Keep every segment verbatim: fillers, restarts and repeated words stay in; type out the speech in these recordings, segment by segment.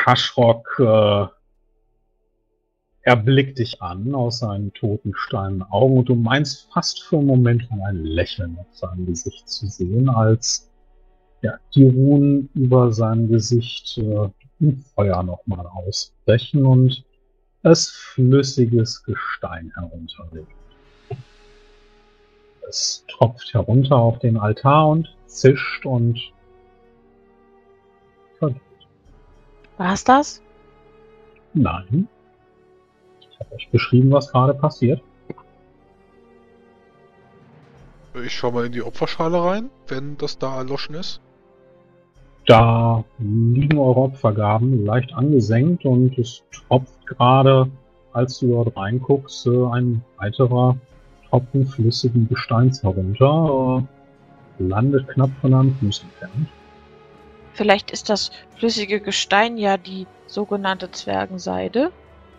Haschrock äh, erblickt dich an aus seinen toten steinernen Augen und du meinst fast für einen Moment mal ein Lächeln auf seinem Gesicht zu sehen, als ja, die Runen über seinem Gesicht äh, im Feuer nochmal ausbrechen und es flüssiges Gestein herunterlegt. Es tropft herunter auf den Altar und zischt und vergeht. War's das? Nein. Ich habe euch beschrieben, was gerade passiert. Ich schau mal in die Opferschale rein, wenn das da erloschen ist. Da liegen eure Opfergaben leicht angesenkt und es tropft gerade, als du dort reinguckst, ein weiterer Tropfen flüssigen Gesteins herunter, äh, landet knapp von deinem Fuß entfernt. Vielleicht ist das flüssige Gestein ja die sogenannte Zwergenseide.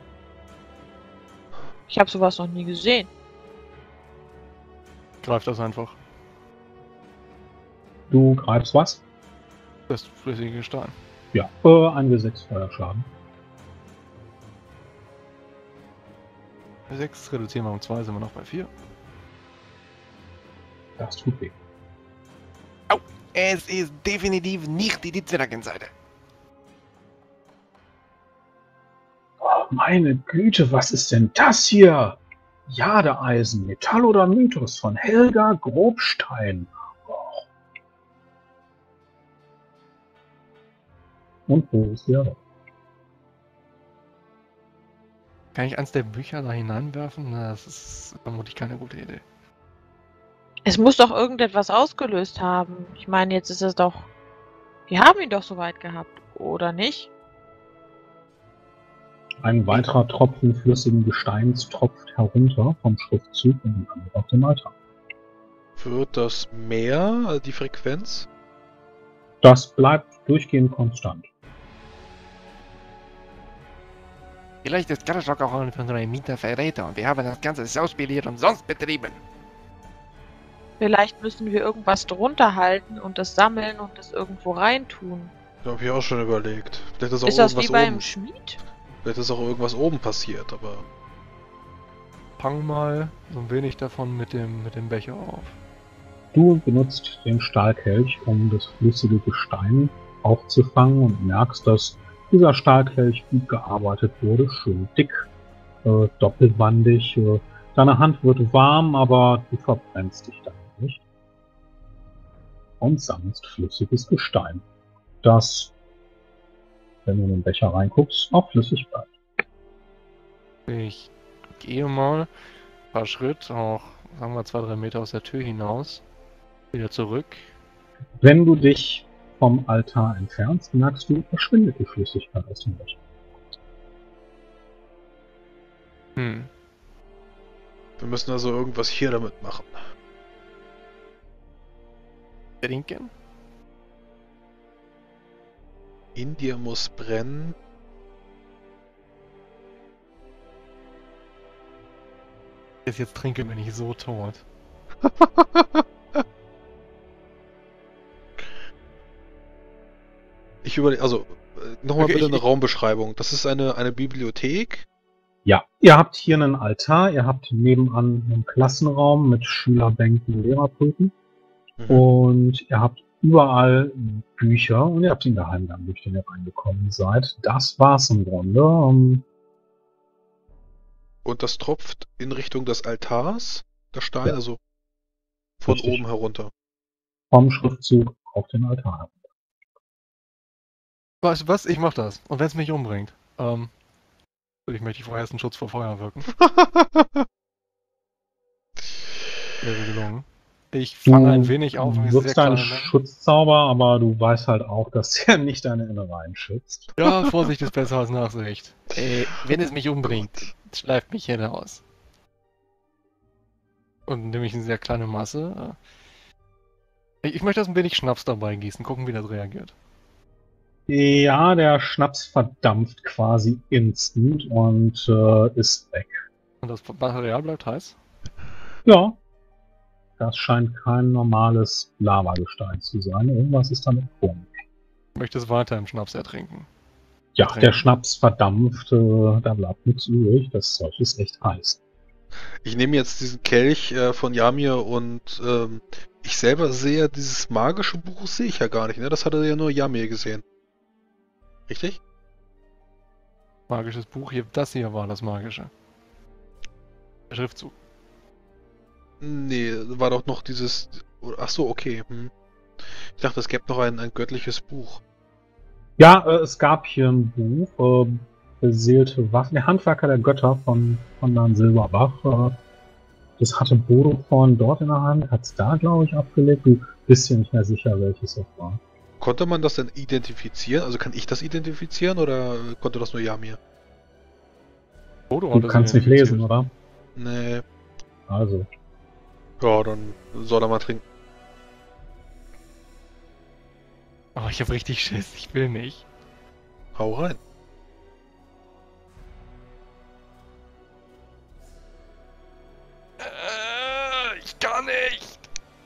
Ich habe sowas noch nie gesehen. Greif das einfach. Du greifst was? Das flüssige Gestein. Ja, äh, ein W sechs Feuerschaden. Bei sechs reduzieren wir um zwei, sind wir noch bei vier. Das tut weh. Au! Es ist definitiv nicht die Zwergenseite. Oh, meine Güte, was ist denn das hier? Jadeeisen, Metall oder Mythos von Helga Grobstein. Oh. Und wo ist der? Kann ich eins der Bücher da hineinwerfen? Na, das ist vermutlich keine gute Idee. Es muss doch irgendetwas ausgelöst haben. Ich meine, jetzt ist es doch... Wir haben ihn doch soweit gehabt, oder nicht? Ein weiterer Tropfen flüssigen Gesteins tropft herunter vom Schriftzug und landet auf dem Altar. Wird das mehr, also die Frequenz? Das bleibt durchgehend konstant. Vielleicht ist Karasok auch ein von seinen Mieterverräter und wir haben das ganze Schauspiel hier umsonst betrieben. Vielleicht müssen wir irgendwas drunter halten und das sammeln und das irgendwo reintun. Da habe ich auch schon überlegt. Vielleicht ist auch Ist das irgendwas wie beim oben. Schmied? Vielleicht ist auch irgendwas oben passiert, aber. Fang mal so ein wenig davon mit dem, mit dem Becher auf. Du benutzt den Stahlkelch, um das flüssige Gestein aufzufangen und merkst, dass dieser Stahlkelch gut gearbeitet wurde, schön dick, äh, doppelwandig. Äh, deine Hand wird warm, aber du verbrennst dich damit nicht. Und sammelst flüssiges Gestein, das, wenn du in den Becher reinguckst, auch flüssig bleibt. Ich gehe mal ein paar Schritte, auch sagen wir zwei, drei Meter aus der Tür hinaus, wieder zurück. Wenn du dich vom Altar entfernst, merkst du, verschwindet die Flüssigkeit aus dem Becher. Hm. Wir müssen also irgendwas hier damit machen. Trinken? In dir muss brennen. Jetzt, jetzt trinke, bin ich so tot. Ich überlege, also, nochmal Okay, bitte ich- eine Raumbeschreibung. Das ist eine, eine Bibliothek. Ja, ihr habt hier einen Altar, ihr habt nebenan einen Klassenraum mit Schülerbänken und Lehrerpulten Mhm. und ihr habt überall Bücher und ihr habt den Geheimgang, durch den ihr reingekommen seid. Das war's im Grunde. Ähm, Und das tropft in Richtung des Altars, der Stein, Ja. also von Richtig. oben herunter. vom Schriftzug auf den Altar. Weißt du was? Ich mach das. Und wenn es mich umbringt, ähm, ich möchte vorher erst einen Schutz vor Feuer wirken. Wäre gelungen. Ich fange ein wenig auf. Du wie wirkst sehr einen kleine Mengen. Schutzzauber, aber du weißt halt auch, dass er nicht deine Innereien schützt. Ja, Vorsicht ist besser als Nachsicht. Äh, wenn es mich umbringt, schleift mich hier raus. Und nämlich eine sehr kleine Masse. Ich, ich möchte das ein wenig Schnaps dabei gießen, gucken, wie das reagiert. Ja, der Schnaps verdampft quasi instant und äh, ist weg. Und das Material bleibt heiß. Ja, das scheint kein normales Lavagestein zu sein. Irgendwas ist damit komisch. Ich möchte es weiter im Schnaps ertrinken. Ja, Trinken. der Schnaps verdampft, äh, da bleibt nichts übrig. Das Zeug ist echt heiß. Ich nehme jetzt diesen Kelch äh, von Yamir und ähm, ich selber sehe dieses magische Buch, sehe ich ja gar nicht, ne? Das hatte ja nur Yamir gesehen. Richtig? Magisches Buch hier, das hier war das Magische. Der Schriftzug. Nee, war doch noch dieses... Ach so, okay. Hm. Ich dachte, es gäbe noch ein, ein göttliches Buch. Ja, äh, es gab hier ein Buch, äh, beseelte Waffen, der Handwerker der Götter von, von Herrn Silberbach. Äh, das hatte Bodo vorhin dort in der Hand, hat es da, glaube ich, abgelegt. Du bist dir nicht mehr sicher, welches es war. Konnte man das denn identifizieren? Also kann ich das identifizieren oder konnte das nur Yamir? Bodo Du hat das kannst nicht identifiziert. lesen, oder? Nee. Also, Ja, dann soll er mal trinken. Oh, ich hab richtig Schiss, ich will nicht. Hau rein. Äh, ich kann nicht.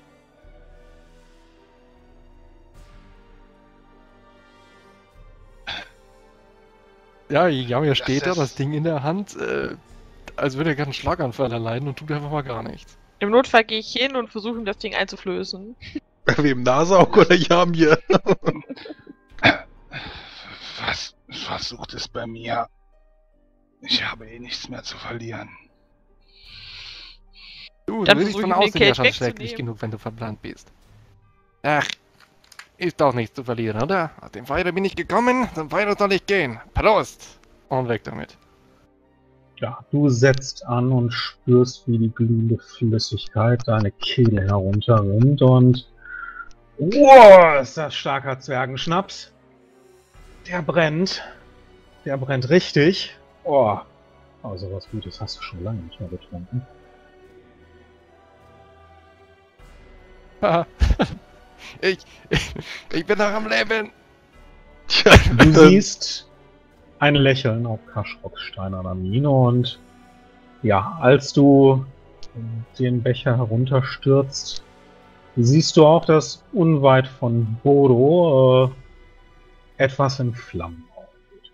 Ja, Jamir steht da, ist- das Ding in der Hand, äh, als würde er gerade einen Schlaganfall erleiden und tut einfach mal gar nichts. Im Notfall gehe ich hin und versuche ihm das Ding einzuflößen. Wem Nasaug oder Yamir? Was versucht es bei mir? Ich habe eh nichts mehr zu verlieren. Du, Dann du bist versuch von ihm den außen ja Kelch schon schrecklich wegzunehmen. genug, wenn du verbrannt bist. Ach, ist doch nichts zu verlieren, oder? Aus dem Feuer bin ich gekommen, zum Feuer soll ich gehen. Prost! Und weg damit. ja, du setzt an und spürst, wie die glühende Flüssigkeit deine Kehle herunterrinnt und... Wow, ist das starker Zwergenschnaps. Der brennt. Der brennt richtig. Oh, also was Gutes hast du schon lange nicht mehr getrunken. Haha. Ich, ich, ich bin noch am Leben. Tja, Du siehst ein Lächeln auf Kaschroks steinerner Miene und ja, als du den Becher herunterstürzt, siehst du auch, dass unweit von Bodo äh, etwas in Flammen aufgeht.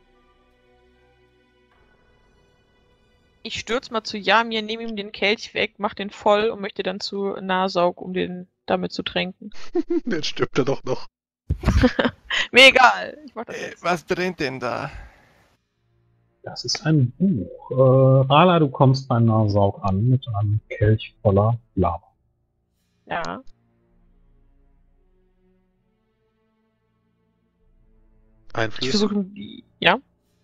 Ich stürz mal zu Yamir, nehme ihm den Kelch weg, mach den voll und möchte dann zu Nasaug, um den damit zu tränken. jetzt stirbt er doch noch. Mir egal, ich mach das Äh, jetzt. was brennt denn da? Das ist ein Buch. Äh, Rala, du kommst bei Nasaug an mit einem Kelch voller Lava. Ja. Ich Einflößen. versuche die. Ja?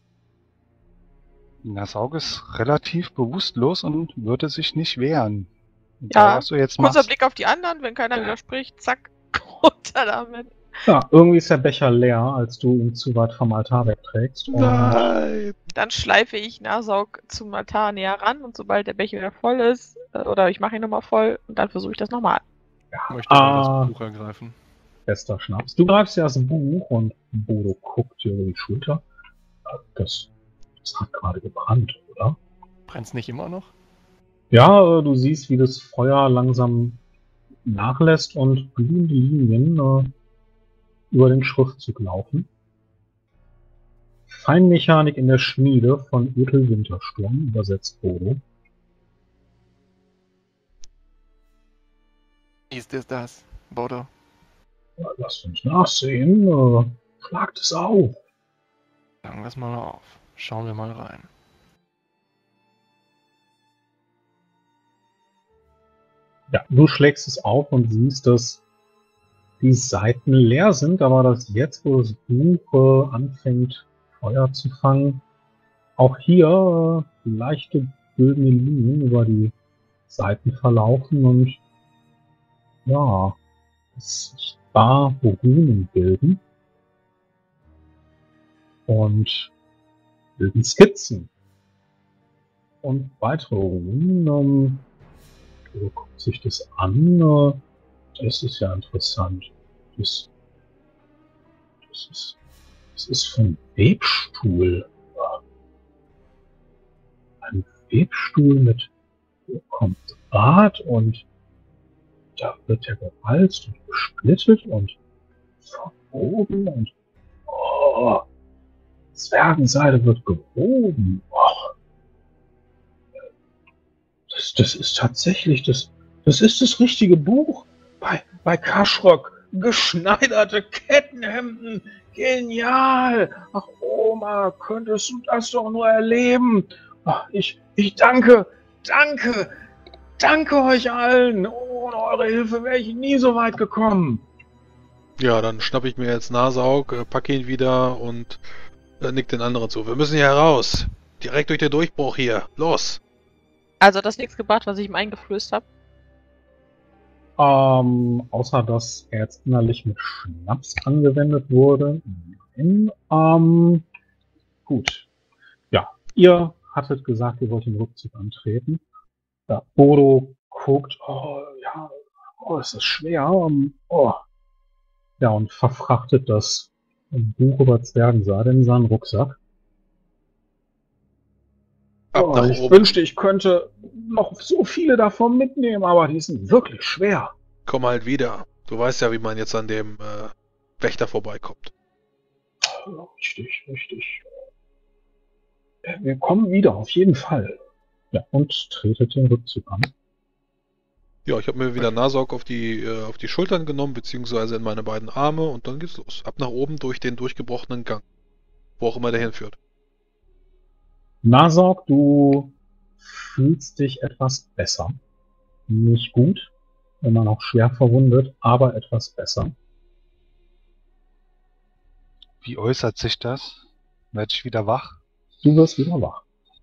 Nasaug ist relativ bewusstlos und würde sich nicht wehren. Ja, Egal, was du jetzt Kurzer machst. Blick auf die anderen, wenn keiner widerspricht, zack, runter damit. Ja, irgendwie ist der Becher leer, als du ihn zu weit vom Altar wegträgst. Und Nein. Dann schleife ich Nasaug zum Altar näher ran und sobald der Becher wieder voll ist, äh, oder ich mache ihn nochmal voll und dann versuche ich das nochmal. Ich möchte mal Ah. das Buch ergreifen. bester Schnaps. Du greifst ja das Buch und Bodo guckt dir über die Schulter. Das, das hat gerade gebrannt, oder? Brennt's nicht immer noch? Ja, äh, du siehst, wie das Feuer langsam nachlässt und glühende Linien äh, über den Schriftzug laufen. Feinmechanik in der Schmiede von Ethel Wintersturm, übersetzt Bodo. Ist es das, Bodo? Ja, lasst uns nachsehen. Äh, schlagt es auf. Sagen wir es mal auf. Schauen wir mal rein. Ja, du schlägst es auf und siehst, dass die Seiten leer sind, aber dass jetzt, wo das Buch äh, anfängt, Feuer zu fangen, auch hier äh, leichte bildende Linien über die Seiten verlaufen und ja, sichtbar Runen bilden und bilden Skizzen und weitere Runen. Ähm, du guckst sich das an. Äh, das ist ja interessant. Das, das ist, das ist von Webstuhl. Ja. Ein Webstuhl mit hier kommt Draht und da wird er gewalzt und gesplittet und von oben und oh, Zwergenseide wird gewoben. Och. Das, das ist tatsächlich, das, das ist das richtige Buch. Bei, bei Kaschrock. Geschneiderte Kettenhemden. Genial. Ach, Oma, könntest du das doch nur erleben. Ach, ich, ich danke, danke, danke euch allen. Ohne eure Hilfe wäre ich nie so weit gekommen. Ja, dann schnappe ich mir jetzt Nasaug, äh, packe ihn wieder und äh, nick den anderen zu. Wir müssen hier heraus. Direkt durch den Durchbruch hier. Los. Also das nichts gebracht, was ich ihm eingeflößt habe. Ähm, außer dass er jetzt innerlich mit Schnaps angewendet wurde. Nein. Ähm, gut. Ja, ihr hattet gesagt, ihr wollt den Rückzug antreten. Ja, Bodo guckt, oh ja, oh, es ist schwer. Um, oh. Ja, und verfrachtet das Buch über Zwergenseide in seinen Rucksack. Ab Oh, nach ich oben. wünschte, ich könnte noch so viele davon mitnehmen, aber die sind wirklich schwer. Komm halt wieder. Du weißt ja, wie man jetzt an dem äh, Wächter vorbeikommt. Richtig, richtig. Wir kommen wieder, auf jeden Fall. Ja, und tretet den Rückzug an. Ja, ich habe mir wieder Nasaug auf die, äh, auf die Schultern genommen, beziehungsweise in meine beiden Arme und dann geht's los. Ab nach oben durch den durchgebrochenen Gang. Wo auch immer der hinführt. Nasaug, du fühlst dich etwas besser. Nicht gut, immer noch schwer verwundet, aber etwas besser. Wie äußert sich das? Werd ich wieder wach? Du wirst wieder wach.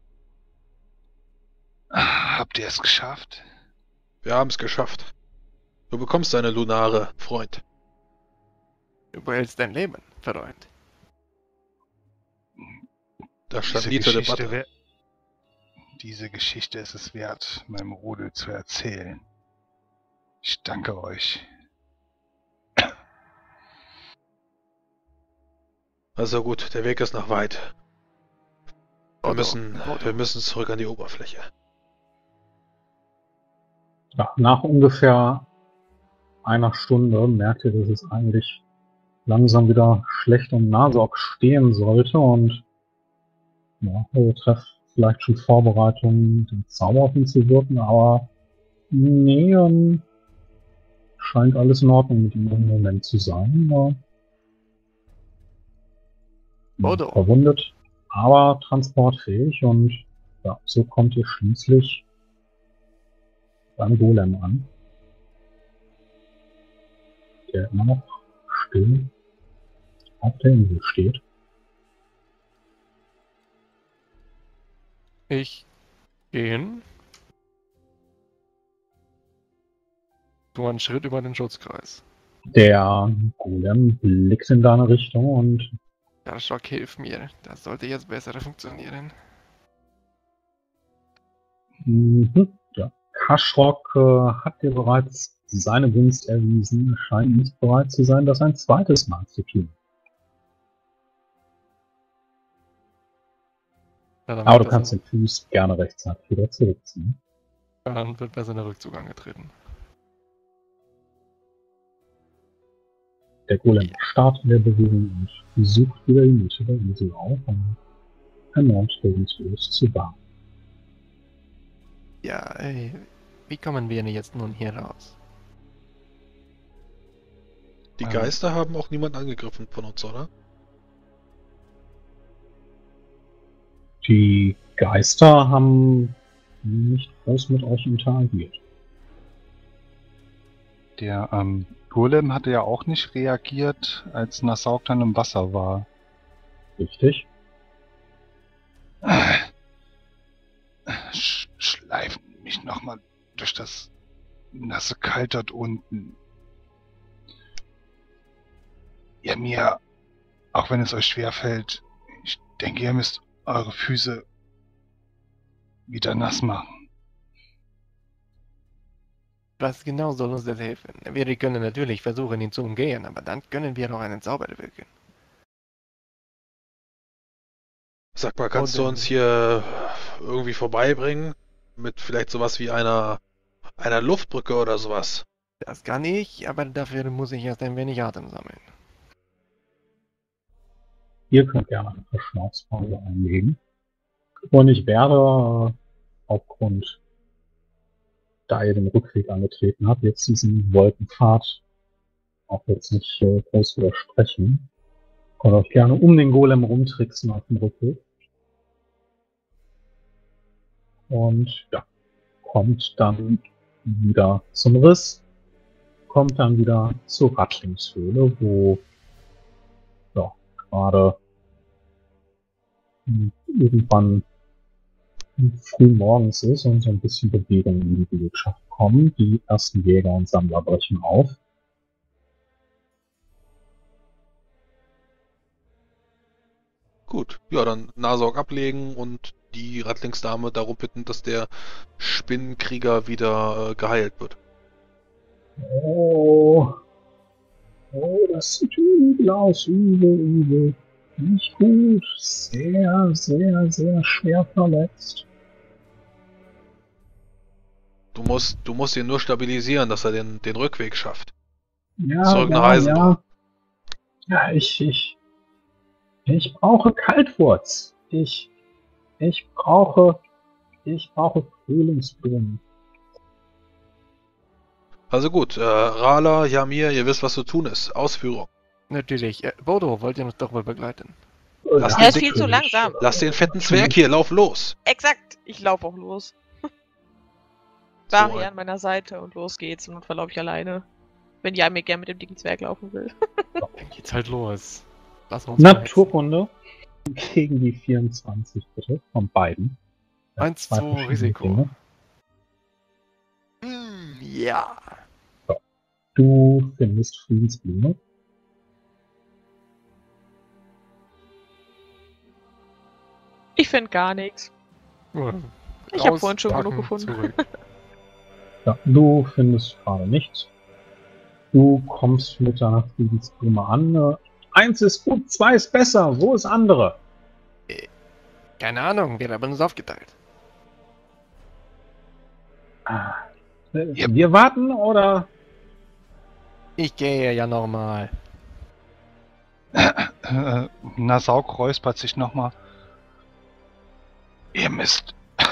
Habt ihr es geschafft? Wir haben es geschafft. Du bekommst deine Lunare, Freund. Du behältst dein Leben, Freund. Das stand Diese nie zur Geschichte, Debatte. wär, diese Geschichte ist es wert, meinem Rudel zu erzählen. Ich danke euch. Also gut, der Weg ist noch weit. Wir Bodo, müssen, Bodo. wir müssen zurück an die Oberfläche. Ja, nach ungefähr einer Stunde merkt ihr, dass es eigentlich langsam wieder schlecht um Nasaug stehen sollte und ja, ihr trefft vielleicht schon Vorbereitungen, den Zauber auf ihn zu wirken, aber nee, ähm, scheint alles in Ordnung mit ihm im Moment zu sein. Ja. Bodo. Verwundet, aber transportfähig und ja, so kommt ihr schließlich beim Golem an, der immer noch still auf der Insel steht. Ich gehe hin. Tu einen Schritt über den Schutzkreis. Der Golem blickt in deine Richtung und Der Schock hilft mir. Das sollte jetzt besser funktionieren. mhm, ja, Kaschrock äh, hat dir bereits seine Gunst erwiesen, scheint nicht bereit zu sein, das ein zweites Mal zu tun. Ja, dann, Aber wird du kannst besser, den Fuß gerne rechtzeitig wieder zurückziehen. dann wird besser der Rückzug angetreten. Der Golem startet in der Bewegung und sucht wieder die Mitte der Insel auf, um erneut regungslos zu bauen. Ja, ey. Wie kommen wir denn jetzt nun hier raus? Die Ähm. Geister haben auch niemand angegriffen von uns, oder? Die Geister haben nicht groß mit euch interagiert. Der ähm, Golem hatte ja auch nicht reagiert, als Nasaug dann im Wasser war. Richtig? Sch schleifen mich nochmal durch das nasse Kalt dort unten. Ihr mir, auch wenn es euch schwerfällt, ich denke, ihr müsst eure Füße wieder nass machen. Was genau soll uns das helfen? Wir können natürlich versuchen, ihn zu umgehen, aber dann können wir auch einen Zauber wirken. Sag mal, kannst Und, du uns hier irgendwie vorbeibringen? Mit vielleicht sowas wie einer, einer Luftbrücke oder sowas? Das kann ich, aber dafür muss ich erst ein wenig Atem sammeln. Ihr könnt gerne eine Verschnaufspause einlegen. Und ich werde äh, aufgrund, da ihr den Rückweg angetreten habt, jetzt diesen Wolkenpfad auch jetzt nicht äh, groß widersprechen. Könnt euch gerne um den Golem rumtricksen auf dem Rückweg. Und ja, kommt dann wieder zum Riss, kommt dann wieder zur Rattlingshöhle, wo ja, gerade irgendwann früh morgens ist und so ein bisschen Bewegung in die Belegschaft kommen. Die ersten Jäger und Sammler brechen auf. Gut, ja, dann Nahsorg ablegen und die Rattlingsdame darum bitten, dass der Spinnenkrieger wieder äh, geheilt wird. Oh, oh, das sieht übel aus, übel, übel. Nicht gut, sehr, sehr, sehr schwer verletzt. Du musst, du musst ihn nur stabilisieren, dass er den, den Rückweg schafft. Ja, Zurück nach ja, Eisenbach. ja. Ja, ich, ich, ich brauche Kaltwurz. Ich, ich brauche, ich brauche Frühlingsblumen. Also gut, äh, Rala, Yamir, ihr wisst, was zu tun ist. Ausführung. Natürlich. Äh, Bodo, wollt ihr uns doch mal begleiten? Lass Er den ist viel dicken- zu langsam. Lass den fetten Zwerg hier, lauf los! Exakt, ich laufe auch los. So, Bari an meiner Seite und los geht's. Und dann verlaufe ich alleine. Wenn Jamir gern mit dem dicken Zwerg laufen will. Dann geht's halt los. Lass uns verhetzen. Naturkunde gegen die vierundzwanzig, bitte, von beiden. Eins, Zwei zwei, verschiedene Risiko. Dinge. Hm, ja. Du findest Friedensblume. Ich finde gar nichts. Ja. Ich hab Raus, vorhin schon genug packen, gefunden. Zurück. Ja, du findest gerade nichts. Du kommst mit deiner Friedensblume an. Äh, Eins ist gut, zwei ist besser. Wo ist andere? Keine Ahnung, wir haben uns aufgeteilt. Ah, äh, Wir warten oder? Ich gehe ja normal. Äh, Nasauk räuspert sich nochmal. Ihr müsst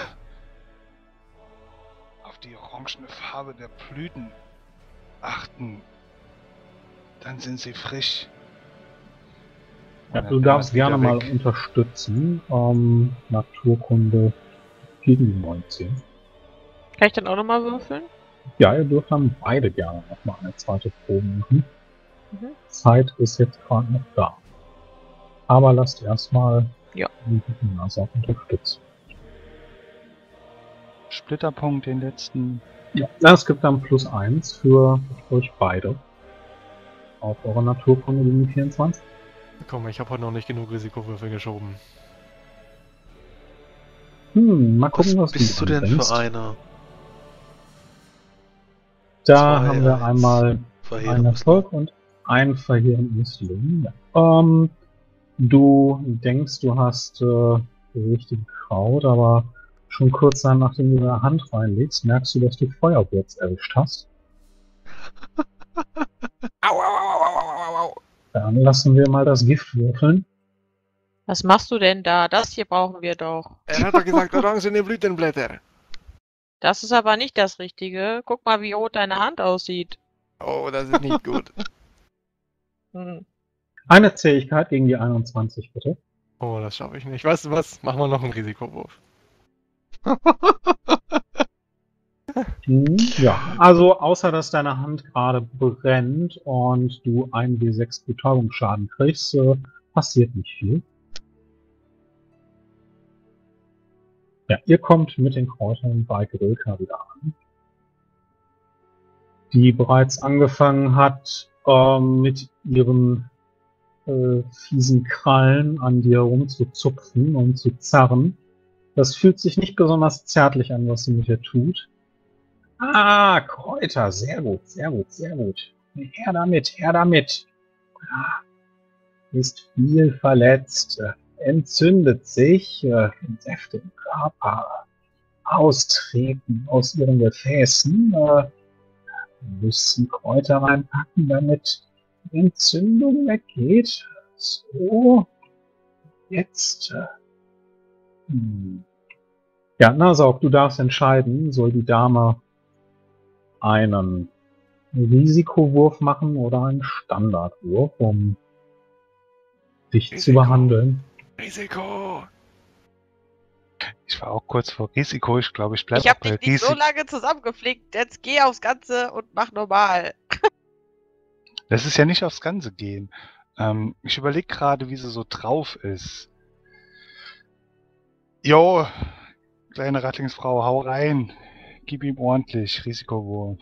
auf die orangene Farbe der Blüten achten. Dann sind sie frisch. Ja, Und du dann darfst wieder gerne mal weg. unterstützen. Ähm, Naturkunde gegen die neunzehn. Kann ich dann auch nochmal würfeln? Ja, ihr dürft dann beide gerne nochmal eine zweite Probe machen. Mhm. Zeit ist jetzt gerade noch da. Aber lasst erstmal Ja. die Nase unterstützen. Splitterpunkt, den letzten. Ja, es gibt dann plus eins für euch beide. Auf eure Naturkunde gegen die vierundzwanzig. Komm, ich habe heute noch nicht genug Risikowürfel geschoben. Hm, mal Was gucken, was, bist du denn anbringst. für einer? Da Zwei, haben wir eins. einmal einen Verheerend Erfolg und ein verheerend Misslungen. Ja. Ähm, du denkst, du hast äh, die richtige Kraut, aber schon kurz dann, nachdem du deine Hand reinlegst, merkst du, dass du Feuerwurz erwischt hast. Au, au, au, au, au, au, au. Dann lassen wir mal das Gift würfeln. Was machst du denn da? Das hier brauchen wir doch. Er hat doch gesagt, orangene Blütenblätter. Das ist aber nicht das Richtige. Guck mal, wie rot deine Hand aussieht. Oh, das ist nicht gut. Hm. Eine Zähigkeit gegen die einundzwanzig, bitte. Oh, das schaffe ich nicht. Weißt du was? Machen wir noch einen Risikowurf. Hm, ja, also außer dass deine Hand gerade brennt und du einen W sechs Betäubungsschaden kriegst, äh, passiert nicht viel. Ja, ihr kommt mit den Kräutern bei Grilka wieder an, die bereits angefangen hat, ähm, mit ihren äh, fiesen Krallen an dir rumzuzupfen und zu zerren. Das fühlt sich nicht besonders zärtlich an, was sie mit dir tut. Ah, Kräuter, sehr gut, sehr gut, sehr gut. Her damit, her damit. Ah, ist viel verletzt, äh, entzündet sich, äh, Säfte im Körper austreten aus ihren Gefäßen. Äh, müssen Kräuter reinpacken, damit die Entzündung weggeht. So. jetzt? Äh, hm. Ja, Nasauk, du darfst entscheiden, soll die Dame einen Risikowurf machen oder einen Standardwurf, um dich zu Risiko. behandeln. Risiko! Ich war auch kurz vor Risiko. Ich glaube, ich bleibe Ich auch hab bei dich nicht so Risiko. lange zusammengeflickt. Jetzt geh aufs Ganze und mach normal. Das ist ja nicht aufs Ganze gehen. Ähm, ich überlege gerade, wie sie so drauf ist. Jo, kleine Rattlingsfrau, hau rein. Gib ihm ordentlich. Risikowurf.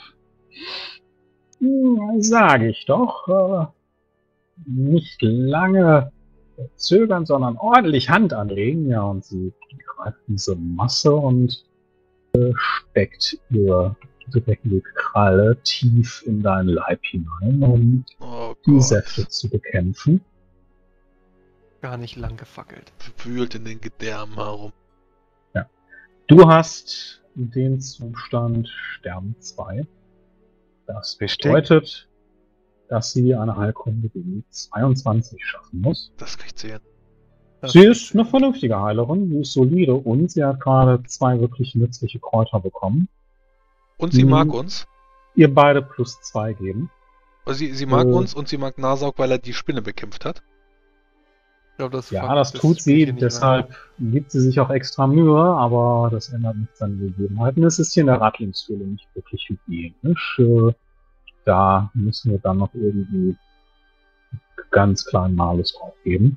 Hm, sage ich doch. Äh, nicht lange zögern, sondern ordentlich Hand anlegen. Ja, und sie greift diese Masse und äh, steckt ihre dreckige Kralle tief in deinen Leib hinein, um Oh die Gott. Säfte zu bekämpfen. Gar nicht lang gefackelt. Wühlt in den Gedärmen herum. Du hast den Zustand Stern zwei. Das Richtig. bedeutet, dass sie eine Heilkunde gegen zweiundzwanzig schaffen muss. Das kriegt sie hin. Das Sie kriegt ist eine vernünftige Heilerin, die ist solide und sie hat gerade zwei wirklich nützliche Kräuter bekommen, Und sie Mhm. mag uns. ihr beide plus zwei geben. Also sie, sie mag Äh. uns und sie mag Nasauk, weil er die Spinne bekämpft hat. Ich glaub, das Ja, fuckt das tut sie, Spielchen nicht deshalb gibt sie sich auch extra Mühe, aber das ändert nichts an den Gegebenheiten. Es ist hier in der Rattlingshöhle nicht wirklich hygienisch. Äh, Da müssen wir dann noch irgendwie ganz kleinen Malus drauf geben.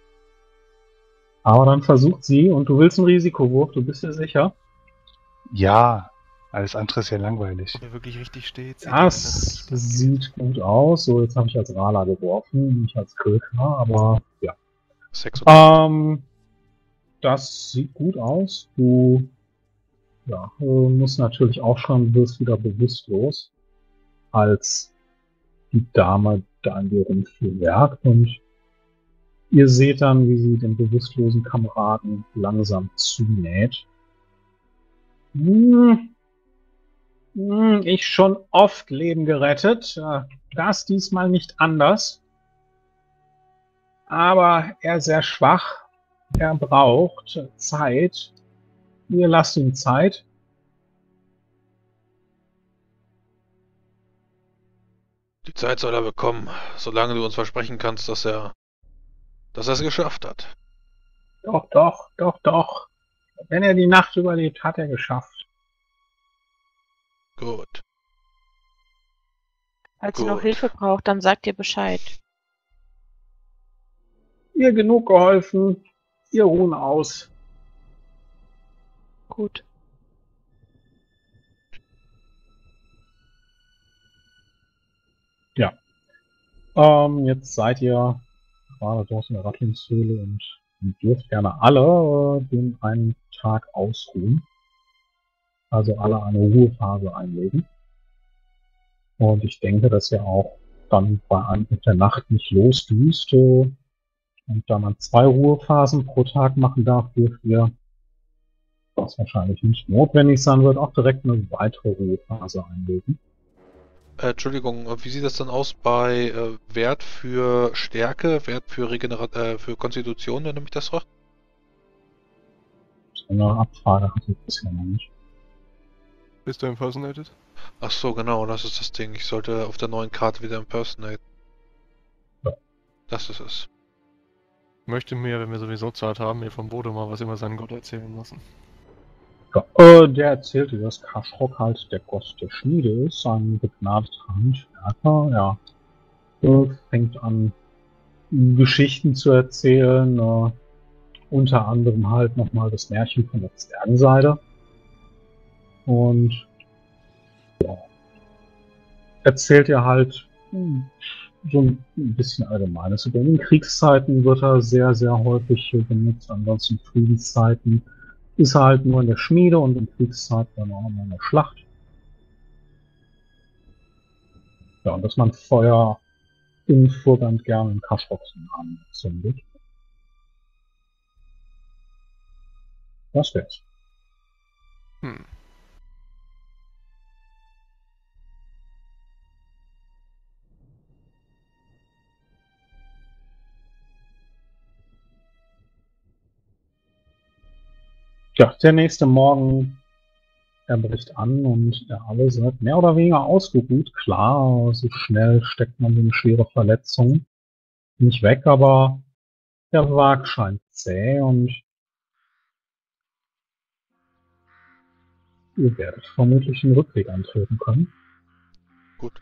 Aber dann versucht sie, und du willst einen Risikowurf, du bist dir sicher? Ja, alles andere ist ja langweilig. Ob er wirklich richtig steht. sieht Das man nicht. sieht gut aus. So, jetzt habe ich als Rala geworfen, nicht als Kröker, aber ja. sechsundachtzig. Ähm, das sieht gut aus. Du ja, äh, musst natürlich auch schon, du wirst wieder bewusstlos, als die Dame da an dir rumwerkt und ihr seht dann, wie sie den bewusstlosen Kameraden langsam zunäht. Hm, hm, ich schon oft Leben gerettet. Äh, Das diesmal nicht anders. Aber er ist sehr schwach. Er braucht Zeit. Ihr lasst ihm Zeit. Die Zeit soll er bekommen, solange du uns versprechen kannst, dass er dass er es geschafft hat. Doch, doch, doch, doch. Wenn er die Nacht überlebt, hat er geschafft. Gut. Falls ihr noch Gut. Hilfe braucht, dann sagt ihr Bescheid. Ihr genug geholfen. Ihr ruhen aus. Gut. Ähm, jetzt seid ihr gerade dort in der Rattlingshöhle und ihr dürft gerne alle äh, den einen Tag ausruhen. Also alle eine Ruhephase einlegen. Und ich denke, dass ihr auch dann bei Anbruch der Nacht nicht losdüst. Äh, und da man zwei Ruhephasen pro Tag machen darf, dürft ihr, was wahrscheinlich nicht notwendig sein wird, auch direkt eine weitere Ruhephase einlegen. Äh, Entschuldigung, äh, wie sieht das dann aus bei äh, Wert für Stärke, Wert für Regenerat äh, für Konstitution, wenn du mich das fragst? So eine Abfrage hatte ich bisher noch nicht. Bist du impersonated? Ach so, genau, das ist das Ding. Ich sollte auf der neuen Karte wieder impersonate. Ja. Das ist es. Ich möchte mir, wenn wir sowieso Zeit haben, mir vom Bodo mal was über seinen Gott erzählen lassen. Ja, äh, der erzählte, dass Kashrok halt der Gott der Schmiede ist, ein begnadeter Handwerker. Ja, äh, fängt an, Geschichten zu erzählen, äh, unter anderem halt nochmal das Märchen von der Zwergenseide. Und ja, erzählt er halt hm, so ein bisschen Allgemeines. Über in den Kriegszeiten wird er sehr, sehr häufig benutzt, ansonsten Friedenszeiten ist er halt nur in der Schmiede und in Kriegszeit dann auch immer in der Schlacht. Ja, und dass man Feuer im Vorgang gerne in Kaschroks Namen zündet. Das wär's. Hm. Ja, der nächste Morgen, er bricht an und ihr alle seid mehr oder weniger ausgeruht. Klar, so schnell steckt man so eine schwere Verletzung nicht weg, aber der Wag scheint zäh und ihr werdet vermutlich den Rückweg antreten können. Gut.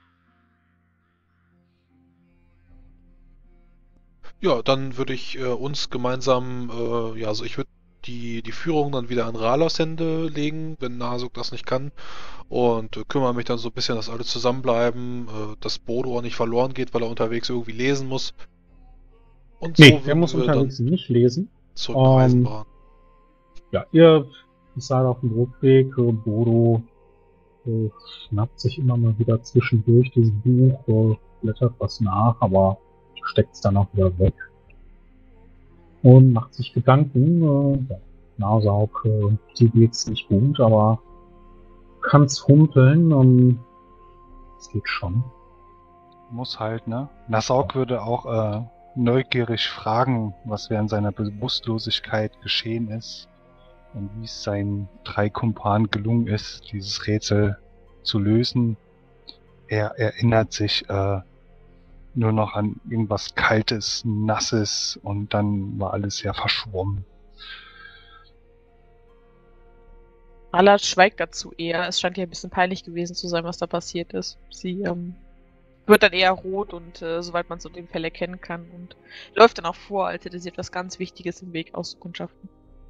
Ja, dann würde ich äh, uns gemeinsam, äh, ja, also ich würde die, die Führung dann wieder an Ralos Hände legen, wenn Nasuk das nicht kann. Und äh, kümmere mich dann so ein bisschen, dass alle zusammenbleiben, äh, dass Bodo auch nicht verloren geht, weil er unterwegs irgendwie lesen muss. Und so Nee, der würden muss wir unterwegs dann nicht lesen. zurück nach Ähm, Eisenbahn. Ja, ihr seid auf dem Rückweg. äh, Bodo äh, schnappt sich immer mal wieder zwischendurch dieses Buch, äh, blättert was nach, aber steckt es dann auch wieder weg. Und macht sich Gedanken. Äh, ja, Nasauk, äh, dir geht's nicht gut, aber kann's humpeln. Ähm, es geht schon. Muss halt, ne? Nasauk würde auch äh, neugierig fragen, was während seiner Bewusstlosigkeit geschehen ist und wie es seinen drei Kumpanen gelungen ist, dieses Rätsel zu lösen. Er erinnert sich äh, nur noch an irgendwas Kaltes, Nasses und dann war alles ja verschwommen. Rallard schweigt dazu eher. Es scheint ihr ein bisschen peinlich gewesen zu sein, was da passiert ist. Sie ähm, wird dann eher rot und äh, soweit man so den Fall erkennen kann und läuft dann auch vor, als hätte sie etwas ganz Wichtiges im Weg auszukundschaften.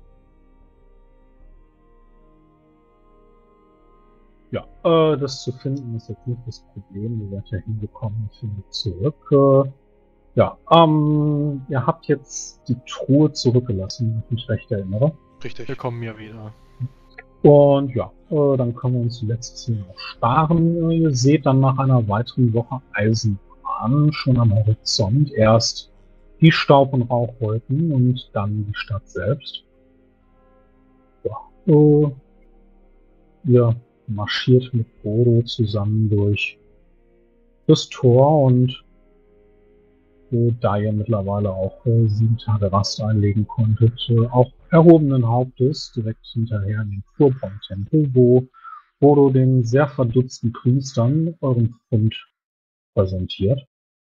Ja, äh, das zu finden ist jetzt nicht das Problem. Ihr seid ja hingekommen, findet zurück. Äh, ja, ähm, ihr habt jetzt die Truhe zurückgelassen, wenn ich mich recht erinnere. Richtig. Wir kommen ja wieder. Und ja, äh, dann können wir uns die letzte Szene noch sparen. Äh, ihr seht dann nach einer weiteren Woche Eisenbahn schon am Horizont erst die Staub- und Rauchwolken und dann die Stadt selbst. Ja, äh, ihr marschiert mit Bodo zusammen durch das Tor und äh, da ihr mittlerweile auch äh, sieben Tage Rast einlegen konntet, äh, auch erhobenen Hauptes direkt hinterher in den Furborn-Tempel, wo Bodo den sehr verdutzten Priestern euren Fund präsentiert.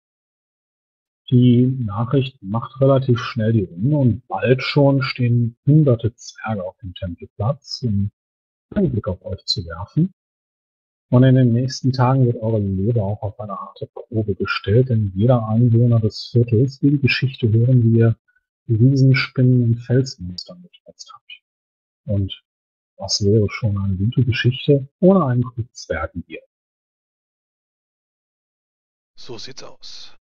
Die Nachricht macht relativ schnell die Runde und bald schon stehen hunderte Zwerge auf dem Tempelplatz, um einen Blick auf euch zu werfen. Und in den nächsten Tagen wird eure Lebe auch auf eine harte Probe gestellt, denn jeder Einwohner des Viertels will die Geschichte hören, wie ihr Riesenspinnen und Felsmonstern gestürzt habt. Und was wäre schon eine gute Geschichte ohne einen Krug Zwergenbier? So sieht's aus.